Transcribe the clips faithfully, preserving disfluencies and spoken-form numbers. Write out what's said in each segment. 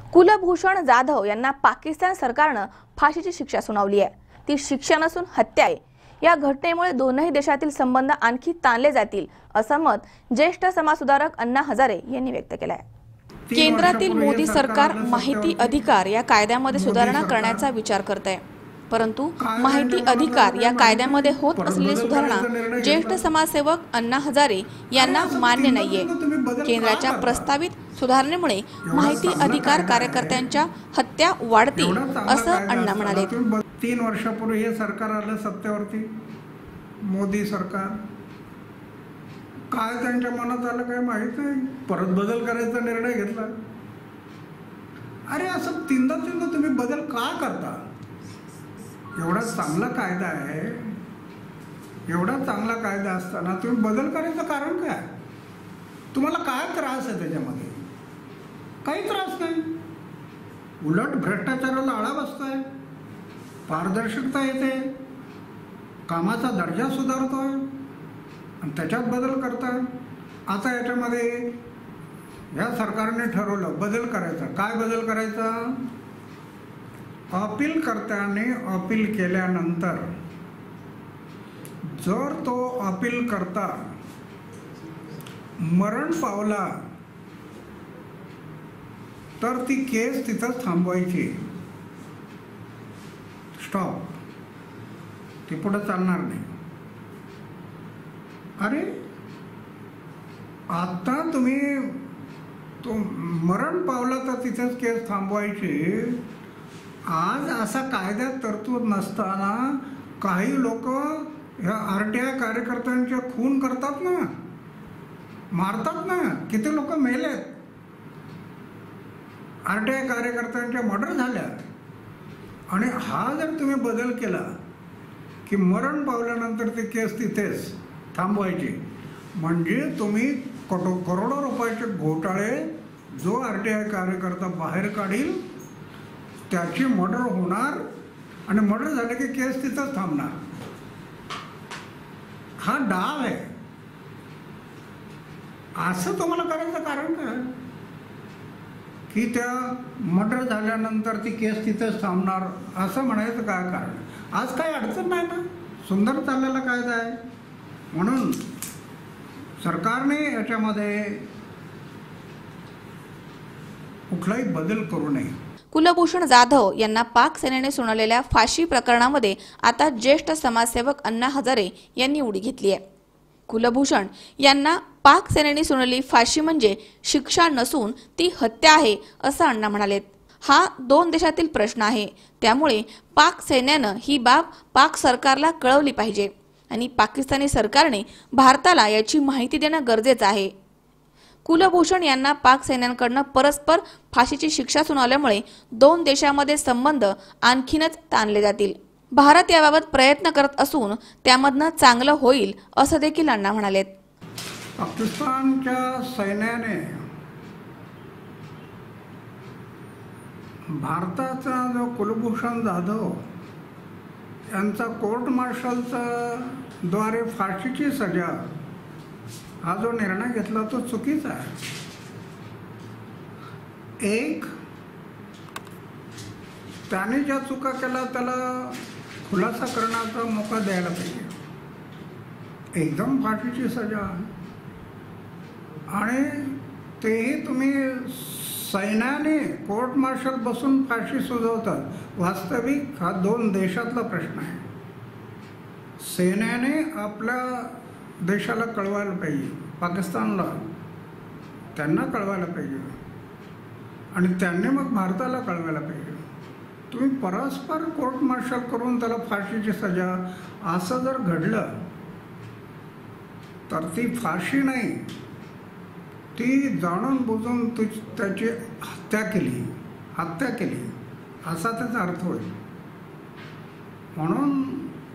कुलभूषण जाधव यांना पाकिस्तान सरकारनं फाशीची शिक्षा सुनावली आहे। ती शिक्षा नसून हत्या आहे। या घटनेमुळे दोनही देशातील संबंध आणखी ताणले जातील असं मत ज्येष्ठ समाजसुधारक अण्णा हजारे यांनी व्यक्त केलं आहे। केंद्रातील मोदी सरकार माहिती अधिकार या कायद्यामध्ये सुधारणा करण्याचा विचार करत आहे, परंतु माहिती अधिकार या कायद्यामध्ये होत असलेली सुधारणा ज्येष्ठ समाजसेवक अण्णा हजारे यांना मान्य नाहीये। केंद्राच्या प्रस्तावित सुधारणेमुळे माहिती अधिकार कार्यकर्त्यांच्या हत्या वाढतील असं अण्णा म्हणाले। तीन वर्षापूर्वी हे सरकार आलं सत्तेवरती, मोदी सरकार, काय त्यांच्या मनात आलं काय माहित नाही, परत बदल करायचा निर्णय घेतला। अरे असं तीनदा तीनदा तुम्ही बदल का करता? एवढा चांगला कायदा आहे, एवढा चांगला कायदा असताना तुम्ही बदल करायचं कारण काय? तुम्हाला काय त्रास आहे त्याच्यामध्ये? काही त्रास नाही, उलट भ्रष्टाचाराला आळा बसताय, पारदर्शकता येते, कामाचा दर्जा सुधारतोय आणि त्याच्यात बदल करताय। आता याच्यामध्ये या सरकारने ठरवलं बदल करायचा। काय बदल करायचा? अपील कर्त्याने अपील केल्यानंतर जर तो अपील करता मरण पावला तर ती केस तिथं थांबवायची, स्टॉप, ती पुढे चालणार नाही। अरे आता तुम्ही तो मरण पावला तर तिथेच केस थांबवायची। आज असा कायद्यात तरतूद नसताना काही लोक ह्या आर टी आय कार्यकर्त्यांचे खून करतात ना, मारतात ना, किती लोक मेलेत, आर टी आय कार्यकर्त्यांच्या मर्डर झाल्या। आणि हा जर तुम्ही बदल केला की मरण पावल्यानंतर ती केस तिथेच थांबवायची, म्हणजे तुम्ही करो करोडो रुपयाचे घोटाळे जो आर टी आय कार्यकर्ता बाहेर काढील त्याची मर्डर होणार आणि मर्डर झाले की केस तिथंच थांबणार। हा डाव आहे। असं तुम्हाला करायचं कारण काय की त्या मर्डर झाल्यानंतर ती केस तिथेच थांबणार असं म्हणायचं काय कारण? आज काही अडचण नाही ना, सुंदर चाललेला कायदा आहे। म्हणून सरकारने याच्यामध्ये कुठलाही बदल करू नये। कुलभूषण जाधव यांना पाक सेनेने सुनावलेल्या फाशी प्रकरणामध्ये आता ज्येष्ठ समाजसेवक अण्णा हजारे यांनी उडी घेतली आहे। कुलभूषण यांना पाक सेनेने सुनावलेली फाशी म्हणजे शिक्षा नसून ती हत्या आहे असं अण्णा म्हणाले। हा दोन देशातील प्रश्न आहे, त्यामुळे पाक सैन्यानं ही बाब पाक सरकारला कळवली पाहिजे आणि पाकिस्तानी सरकारने भारताला याची माहिती देणं गरजेचं आहे। कुलभूषण यांना पाक सैन्यांकडून परस्पर फाशीची शिक्षा सुनावल्यामुळे दोन देशांमध्ये संबंध आणखीनच ताणले जातील। भारत याबाबत प्रयत्न करत असून त्यामधनं चांगलं होईल असं देखील अण्णा म्हणाले। पाकिस्तानच्या सैन्याने भारताचा जो कुलभूषण जाधव यांचा कोर्ट मार्शलचा द्वारे फाशीची सजा हा जो निर्णय घेतला तो चुकीचा आहे। एक, त्याने ज्या चुका केला त्याला खुलासा करण्याचा मौका द्यायला पाहिजे। एकदम फाशीची सजा आणि तेही तुम्ही सैन्याने कोर्ट मार्शल बसून फाशी सुचवतात। वास्तविक हा दोन देशातला प्रश्न आहे। सैन्याने आपल्या देशाला कळवायला पाहिजे, पाकिस्तानला त्यांना कळवायला पाहिजे आणि त्यांनी मग भारताला कळवायला पाहिजे। तुम्ही परस्पर कोर्ट मार्शल करून त्याला फाशीची सजा असं जर घडलं तर ती फाशी नाही, ती जाणून बुजून तु त्याची हत्या केली हत्या केली असा त्याचा अर्थ होईल। म्हणून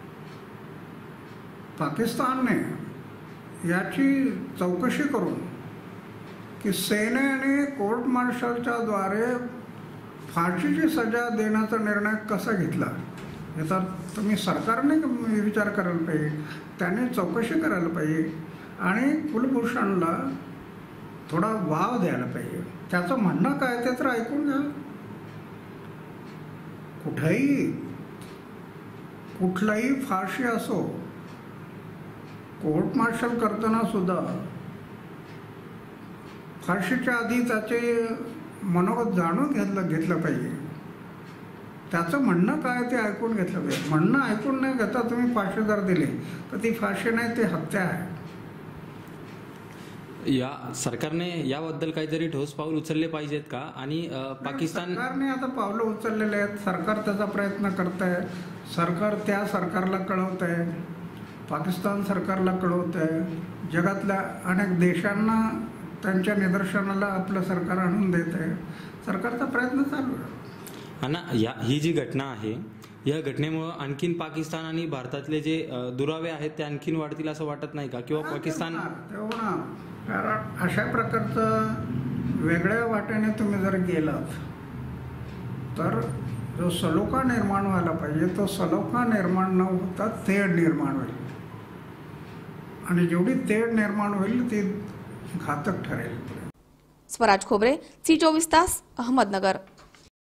पाकिस्तानने याची चौकशी करून की सेनेने कोर्ट मार्शलच्या द्वारे फाशीची सजा देण्याचा निर्णय कसा घेतला याचा तुम्ही सरकारने विचार करायला पाहिजे, त्याने चौकशी करायला पाहिजे आणि कुलभूषणला थोडा वाव द्यायला पाहिजे। त्याचं म्हणणं काय ते तर ऐकून घ्या. कुठेही कुठलाही फाशी असो, कोर्ट मार्शल करताना सुद्धा फाशीच्या आधी त्याचे मनोगत जाणून घेतलं घेतलं पाहिजे. त्याचं म्हणणं काय ते ऐकून घेतलं पाहिजे. म्हणणं ऐकून नाही घेता तुम्ही फाशी जर दिली तर ती फाशी नाही, ती हत्या आहे. या सरकारने याबद्दल काहीतरी ठोस पाऊल उचलले पाहिजेत का? आणि पाकिस्तान सरकारने आता पावलं उचललेले आहेत. सरकार त्याचा प्रयत्न करत आहे. सरकार त्या सरकारला कळवत आहे, पाकिस्तान सरकारला कळवत आहे, जगातल्या अनेक देशांना त्यांच्या निदर्शनाला आपलं सरकार आणून देत आहे. सरकारचा प्रयत्न चालू आहे. अण्णा, या ही जी घटना आहे, या घटनेमुळे आणखीन पाकिस्तान आणि भारतातले जे दुरावे आहेत ते आणखीन वाढतील असं वाटत नाही का? किंवा पाकिस्तान तेव्हा कारण अशा प्रकारचं वेगळ्या वाटेने तुम्ही जर गेलात तर जो सलोखा निर्माण व्हायला पाहिजे तो सलोखा निर्माण न होता तेढ निर्माण होईल. आणि जेवढी तेढ निर्माण होईल ती घातक ठरेल. स्वराज खोबरे, सी चोवीस तास, अहमदनगर.